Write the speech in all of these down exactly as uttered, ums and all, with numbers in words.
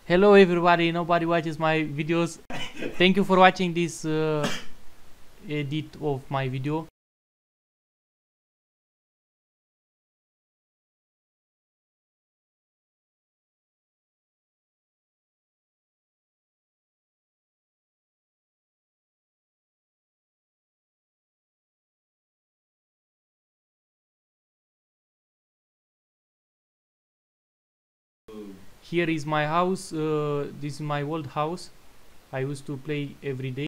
Hello everybody, nobody watches my videos. Thank you for watching this uh, edit of my video. Here is my house. Uh, this is my old house. I used to play every day.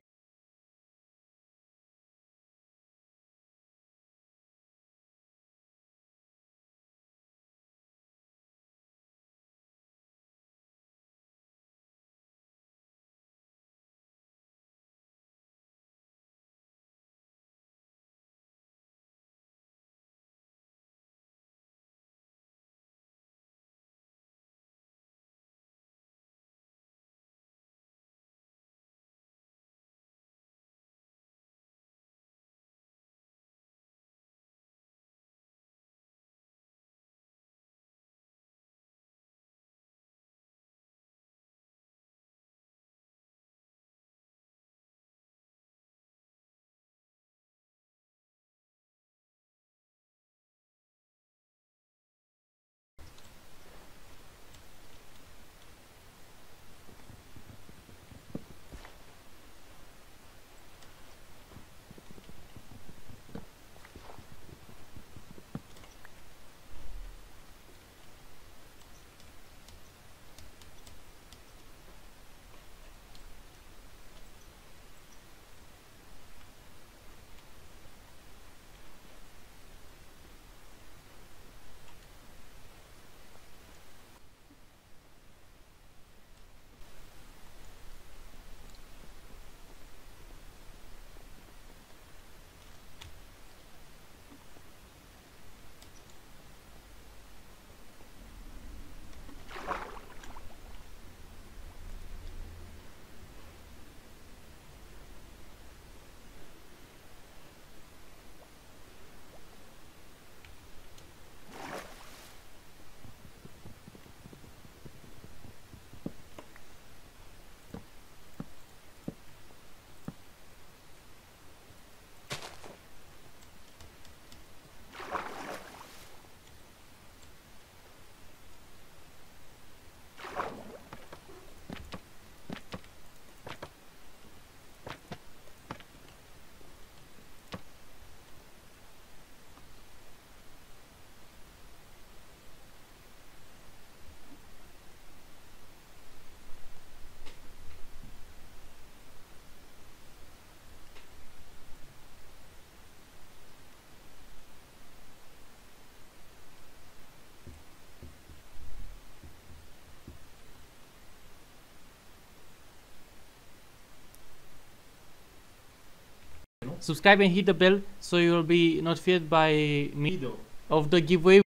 Subscribe and hit the bell so you will be notified by me of the giveaway.